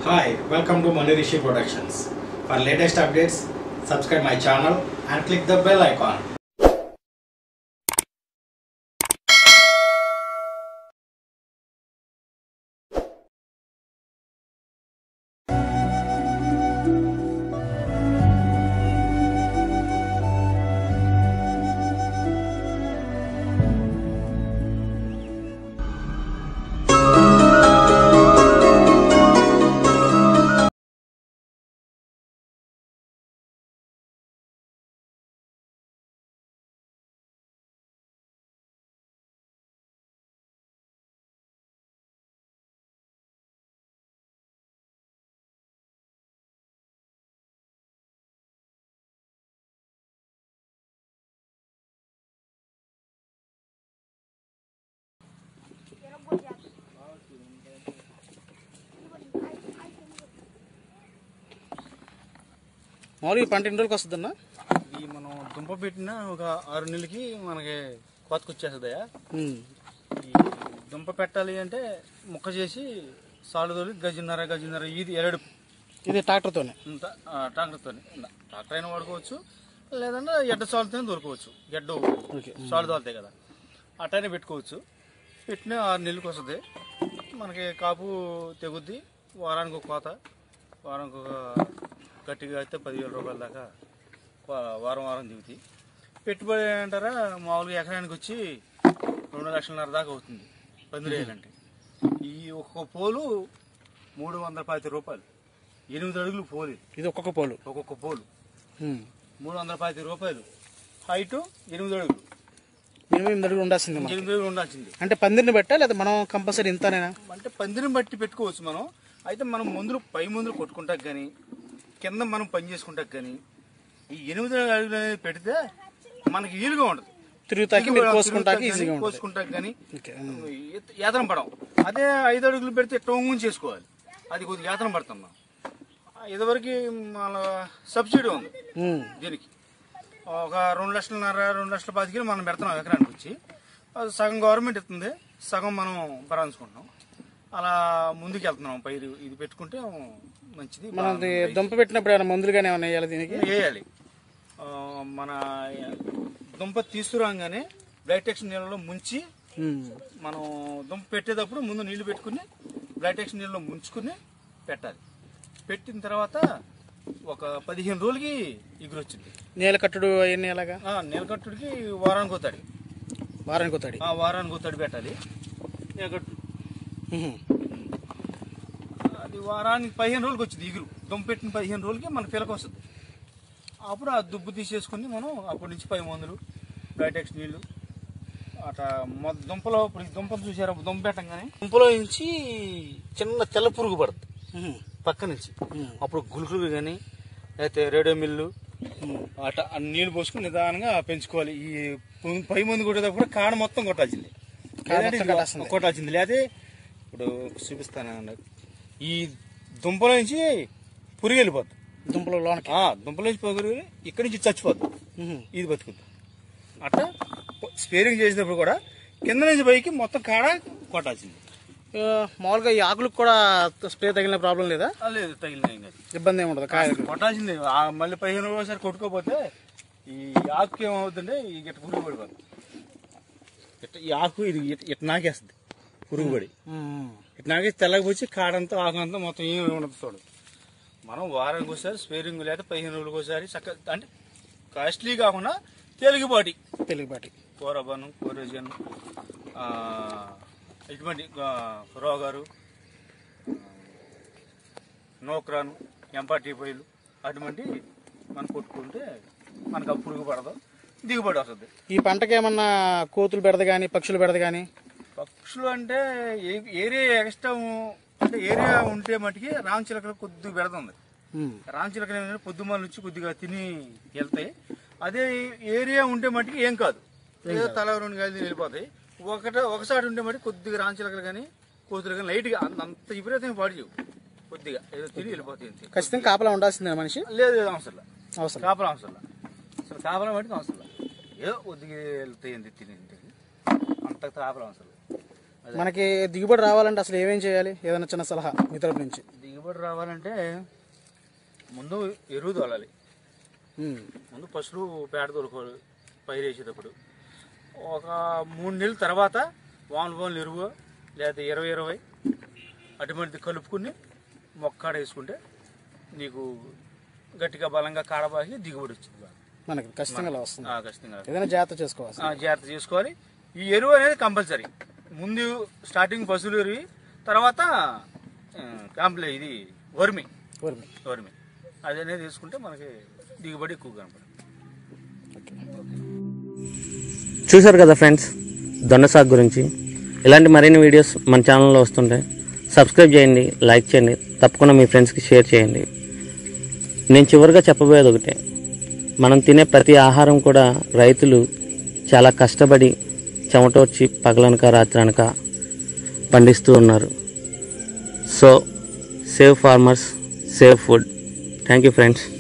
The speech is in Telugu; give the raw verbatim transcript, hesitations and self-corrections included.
Hi, welcome to ManuRishi Productions. For latest updates, subscribe my channel and click the bell icon. మామూలుగా పంట ఎన్ని రోజులకి వస్తుందన్నా? ఇది మనం దుంప పెట్టిన ఒక ఆరు నెలలకి మనకి కోతకు వచ్చేస్తుందయా. ఈ దుంప పెట్టాలి అంటే ముక్క చేసి సాలుదోలి గజిన్నర గజిన్నర ఇది ఎరడు ఇది ట్రాక్టర్తోనే ట్రాక్టర్తోనే ట్రాక్టర్ అయినా వాడుకోవచ్చు, లేదంటే ఎడ్డ సాలుతోనే దొరకవచ్చు. గడ్డ సాలు తోలుతాయి కదా, అట్టనే పెట్టుకోవచ్చు. పెట్టిన ఆరు నెలలకు వస్తుంది. మనకి కాపు తెగుద్ది. వారానికి ఒక కోత, వారానికి ఒక గట్టిగా అయితే పదివేల రూపాయల దాకా వారం వారం దిగుతాయి. పెట్టుబడి అంటారా మామూలుగా ఎకరానికి వచ్చి రెండు లక్షలన్నర దాకా అవుతుంది పందిరి వేయాలంటే. ఈ ఒక్కొక్క పోలు మూడు వందల పది రూపాయలు, ఎనిమిది అడుగులు పోలు. ఇది ఒక్కొక్క పోలు ఒక్కొక్క పోలు మూడు వందల పది రూపాయలు. హైట్ ఎనిమిది అడుగులు, ఎనిమిది అడుగులు ఉండాల్సింది. ఎనిమిది అడుగులు ఉండాల్సింది. అంటే పందిరిని బట్టా లేదా మనం కంపల్సరీ ఇంతనేనా? అంటే పందిరిని బట్టి పెట్టుకోవచ్చు మనం. అయితే మనం మందులు పై మందులు కొట్టుకుంటాక కానీ కింద మనం పని చేసుకుంటాక కానీ ఈ ఎనిమిది అడుగులు అనేది పెడితే మనకి వీలుగా ఉండదు. తిరుగుతాకి కోసుకుంటాక కానీ యాతనం పడం. అదే ఐదు అడుగులు పెడితే టోంగుని చేసుకోవాలి, అది కొద్దిగా యాతనం పడతాం మనం. ఇదివరకు మన సబ్సిడీ ఉంది దీనికి. ఒక రెండు లక్షలన్నర రెండు లక్షల పాతికి మనం పెడుతున్నాం ఎకరానికి వచ్చి. సగం గవర్నమెంట్ ఇస్తుంది, సగం మనం భరాయించుకుంటున్నాం. అలా ముందుకు వెళ్తున్నాం. పైరు ఇది పెట్టుకుంటే మంచిది. మనం దుంప పెట్టినప్పుడు ఏమైనా మందులుగానే ఏమైనా వేయాలి దీనికి? వేయాలి. మన దుంప తీసుకురాగానే బ్లైటెక్స్ నీళ్ళలో ముంచి మనం దుంప పెట్టేటప్పుడు ముందు నీళ్లు పెట్టుకుని బ్లైటెక్స్ నీళ్ళలో ముంచుకుని పెట్టాలి. పెట్టిన తర్వాత ఒక పదిహేను రోజులకి ఎగురు వచ్చింది. నేల కట్టుడు అవన్నీ ఎలాగా? నేల కట్టుడికి వారానికి వస్తాడు. వారానికి వస్తాడు వారానికి వస్తాడు పెట్టాలి నేల కట్టు. అది వారానికి పదిహేను రోజులకి వచ్చింది ఎగురు. దుంప పెట్టిన పదిహేను రోజులకి మన పిల్లకి వస్తుంది. అప్పుడు ఆ దుబ్బు తీసేసుకుని మనం అప్పటి నుంచి పై మందులు బ్లైటెక్స్ నీళ్లు అట్లా దుంపలో ఇప్పుడు ఈ దుంపలు చూసారా, దుంప పెట్టంగానే దుంపలో నుంచి చిన్న తెల్ల పురుగు పడుతుంది పక్క నుంచి. అప్పుడు గులుకులు కానీ లేకపోతే రేడియో మిల్లు అట్లా నీళ్లు పోసుకుని నిదానంగా పెంచుకోవాలి. ఈ పై మందు కొట్టేటప్పుడు కాడ మొత్తం కొట్టాల్సింది కొట్టాల్సింది లేకపోతే ఇప్పుడు చూపిస్తాను. ఈ దుంపల నుంచి పురుగు వెళ్ళిపోద్ది. దుంపలో దుంపల నుంచి పురుగు ఇక్కడి నుంచి చచ్చిపోద్ది, ఇది బతుకుద్ది. అట్లా స్పేరింగ్ చేసేటప్పుడు కూడా కింద నుంచి పైకి మొత్తం కాడ కొట్టాల్సింది. మామూలుగా ఈ ఆకులకు కూడా స్ప్రే తగిలిన ప్రాబ్లం లేదా? లేదు, తగిలిన ఇబ్బంది ఏమి ఉండదు. కాయ కొట్టాల్సింది. మళ్ళీ పదిహేను రోజులు కొట్టుకోపోతే ఈ ఆకుకి ఏమవుతుందంటే ఈ గిట్ట పురుగు పడిపోతుంది. ఇట్లా ఈ ఆకు ఇది ఇట్ట నాకేస్తుంది పురుగు పడి. ఇట్లా నాకేసి తెల్లకపోయి కాడంతా ఆకంతా మొత్తం ఏమి ఉండదు. చూడు, మనం వారానికి ఒకసారి స్పేరింగ్ లేదా పదిహేను రోజులకు ఒకసారి చక్కగా అంటే కాస్ట్లీ కాకుండా తెలుగుబాటి తెలుగుబాటి కోరబాను కోరేజన్ ఇటువంటి రోగారు నోక్రాను ఎంపాటీ పొయ్యిలు అటువంటి మనం కొట్టుకుంటే మనకు ఆ పురుగు పడదు, దిగుబడి వస్తుంది. ఈ పంటకి ఏమన్నా కోతులు పెడదు కానీ పక్షులు పెడదు కానీ? పక్షులు అంటే ఏరియా ఎక్స్ట్రా అంటే ఏరియా ఉంటే మటుకి రామచిలకలు కొద్దిగా పెడుతుంది. రామచిలకలు ఏంటంటే పొద్దుమాల నుంచి కొద్దిగా తిని వెళ్తాయి. అదే ఏరియా ఉంటే మటుకి ఏం కాదు, ఏదో తల రెండు గాలి వెళ్ళిపోతాయి. ఒకట ఒకసారి ఉంటే మటుకు కొద్దిగా రామచిలకలు కానీ కోతులు కానీ లైట్గా అంత విపరీతంగా పాడు చేయవు, కొద్దిగా ఏదో తిరిగి వెళ్ళిపోతాయి. ఖచ్చితంగా కాపలా ఉండాల్సిందే మనిషి? లేదు లేదు, అవసరం అవసరం కాపలా అవసరం అసలు కాపలా మటుకు అవసరం. ఏదో కొద్దిగా వెళ్తాయి తిని అంత కాపలా అవసరం. మనకి దిగుబడి రావాలంటే అసలు ఏమేం చేయాలి? ఏదైనా చిన్న సలహా మీ తరపు నుంచి? దిగుబడి దిగుబడి రావాలంటే ముందు ఎరువు తోలాలి. ముందు పసులు పేడ తోలుకోవాలి పైరు వేసేటప్పుడు. ఒక మూడు నెలల తర్వాత వాన్ వాన్లు ఎరువు లేదా ఇరవై ఇరవై అటువంటిది కలుపుకుని మొక్కాడ వేసుకుంటే నీకు గట్టిగా బలంగా కాడబాకి దిగుబడి వచ్చింది. మనకి ఖచ్చితంగా వస్తుంది. ఖచ్చితంగా ఏదైనా జాగ్రత్త చేసుకోవాలి. జాగ్రత్త చేసుకోవాలి. ఈ ఎరువు అనేది కంపల్సరీ. ముందు స్టార్టింగ్ పశువులు ఎరువు, తర్వాత కాంప్లే ఇది వర్మి వర్మి వర్మి అది అనేది వేసుకుంటే మనకి దిగుబడి ఎక్కువ కనపడుతుంది. చూశారు కదా ఫ్రెండ్స్ దొండ సాగు గురించి. ఇలాంటి మరిన్ని వీడియోస్ మన ఛానల్లో వస్తుంటాయి. సబ్స్క్రైబ్ చేయండి, లైక్ చేయండి, తప్పకుండా మీ ఫ్రెండ్స్కి షేర్ చేయండి. నేను చివరిగా చెప్పబోయేది ఒకటే, మనం తినే ప్రతి ఆహారం కూడా రైతులు చాలా కష్టపడి చెమట వచ్చి పగలనక రాత్రనక పండిస్తూ ఉన్నారు. So save farmers, save food. Thank you friends.